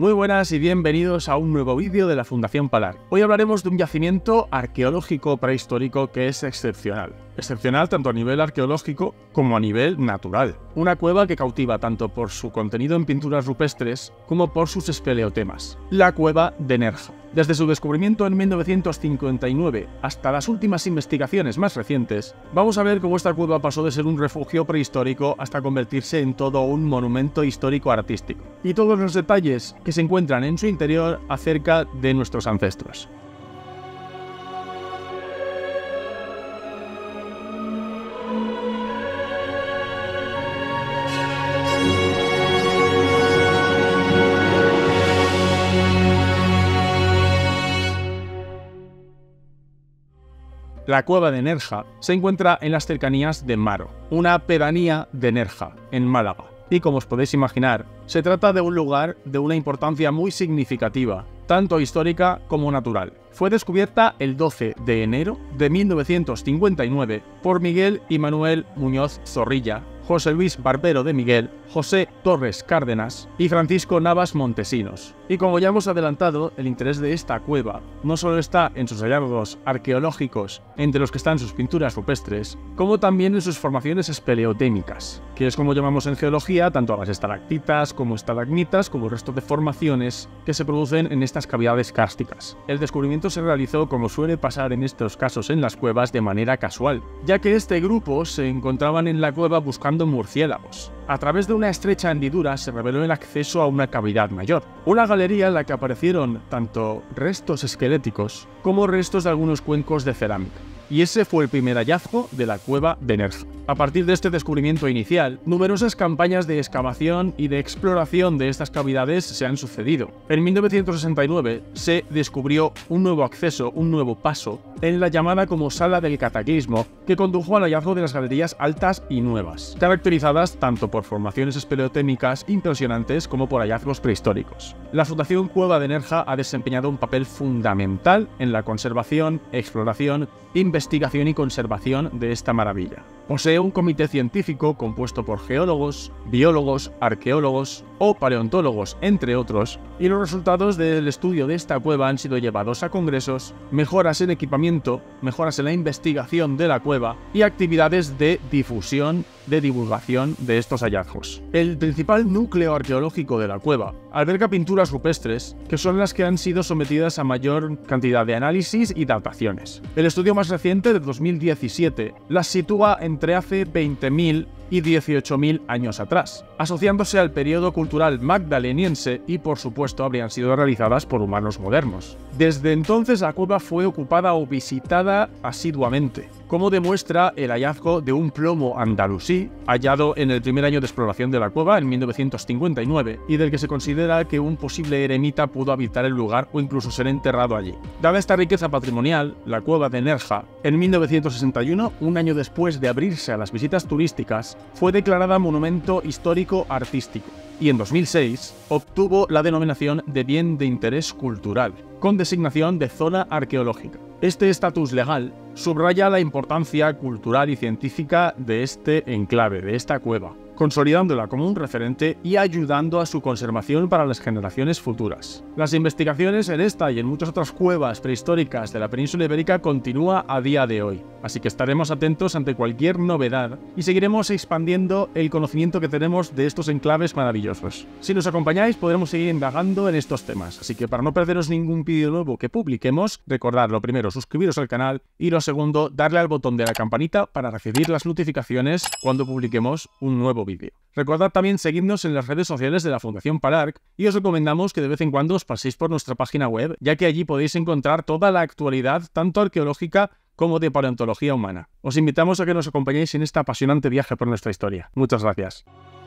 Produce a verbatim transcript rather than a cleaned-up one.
Muy buenas y bienvenidos a un nuevo vídeo de la Fundación Palarc. Hoy hablaremos de un yacimiento arqueológico prehistórico que es excepcional. Excepcional tanto a nivel arqueológico como a nivel natural. Una cueva que cautiva tanto por su contenido en pinturas rupestres como por sus espeleotemas. La cueva de Nerja. Desde su descubrimiento en mil novecientos cincuenta y nueve hasta las últimas investigaciones más recientes, vamos a ver cómo esta cueva pasó de ser un refugio prehistórico hasta convertirse en todo un monumento histórico artístico. Y todos los detalles que se encuentran en su interior acerca de nuestros ancestros. La cueva de Nerja se encuentra en las cercanías de Maro, una pedanía de Nerja, en Málaga. Y como os podéis imaginar, se trata de un lugar de una importancia muy significativa, tanto histórica como natural. Fue descubierta el doce de enero de mil novecientos cincuenta y nueve por Miguel y Manuel Muñoz Zorrilla, José Luis Barbero de Miguel, José Torres Cárdenas y Francisco Navas Montesinos. Y como ya hemos adelantado, el interés de esta cueva no solo está en sus hallazgos arqueológicos, entre los que están sus pinturas rupestres, como también en sus formaciones espeleotémicas, que es como llamamos en geología tanto a las estalactitas como estalagmitas, como el resto de formaciones que se producen en estas cavidades kársticas. El descubrimiento se realizó, como suele pasar en estos casos en las cuevas, de manera casual, ya que este grupo se encontraban en la cueva buscando murciélagos. A través de una estrecha hendidura se reveló el acceso a una cavidad mayor, una galería en la que aparecieron tanto restos esqueléticos como restos de algunos cuencos de cerámica. Y ese fue el primer hallazgo de la cueva de Nerja. A partir de este descubrimiento inicial, numerosas campañas de excavación y de exploración de estas cavidades se han sucedido. En mil novecientos sesenta y nueve se descubrió un nuevo acceso, un nuevo paso, en la llamada como Sala del Cataclismo, que condujo al hallazgo de las galerías altas y nuevas, caracterizadas tanto por formaciones espeleotémicas impresionantes como por hallazgos prehistóricos. La Fundación Cueva de Nerja ha desempeñado un papel fundamental en la conservación, exploración, investigación y conservación de esta maravilla. Posee un comité científico compuesto por geólogos, biólogos, arqueólogos o paleontólogos, entre otros, y los resultados del estudio de esta cueva han sido llevados a congresos, mejoras en equipamiento, mejoras en la investigación de la cueva y actividades de difusión, de divulgación de estos hallazgos. El principal núcleo arqueológico de la cueva alberga pinturas rupestres, que son las que han sido sometidas a mayor cantidad de análisis y dataciones. El estudio más reciente, de dos mil diecisiete, las sitúa entre hace veinte mil y dieciocho mil años atrás, asociándose al periodo cultural magdaleniense y por supuesto habrían sido realizadas por humanos modernos. Desde entonces la cueva fue ocupada o visitada asiduamente, como demuestra el hallazgo de un plomo andalusí hallado en el primer año de exploración de la cueva en mil novecientos cincuenta y nueve y del que se considera que un posible eremita pudo habitar el lugar o incluso ser enterrado allí. Dada esta riqueza patrimonial, la cueva de Nerja, en mil novecientos sesenta y uno, un año después de abrirse a las visitas turísticas, fue declarada Monumento Histórico Artístico y en dos mil seis obtuvo la denominación de Bien de Interés Cultural, con designación de Zona Arqueológica. Este estatus legal subraya la importancia cultural y científica de este enclave, de esta cueva, consolidándola como un referente y ayudando a su conservación para las generaciones futuras. Las investigaciones en esta y en muchas otras cuevas prehistóricas de la península ibérica continúa a día de hoy, así que estaremos atentos ante cualquier novedad y seguiremos expandiendo el conocimiento que tenemos de estos enclaves maravillosos. Si nos acompañáis podremos seguir indagando en estos temas, así que para no perderos ningún vídeo nuevo que publiquemos, recordad lo primero, suscribiros al canal y lo segundo, darle al botón de la campanita para recibir las notificaciones cuando publiquemos un nuevo vídeo. Recordad también seguirnos en las redes sociales de la Fundación Palarc y os recomendamos que de vez en cuando os paséis por nuestra página web, ya que allí podéis encontrar toda la actualidad, tanto arqueológica como de paleontología humana. Os invitamos a que nos acompañéis en este apasionante viaje por nuestra historia. Muchas gracias.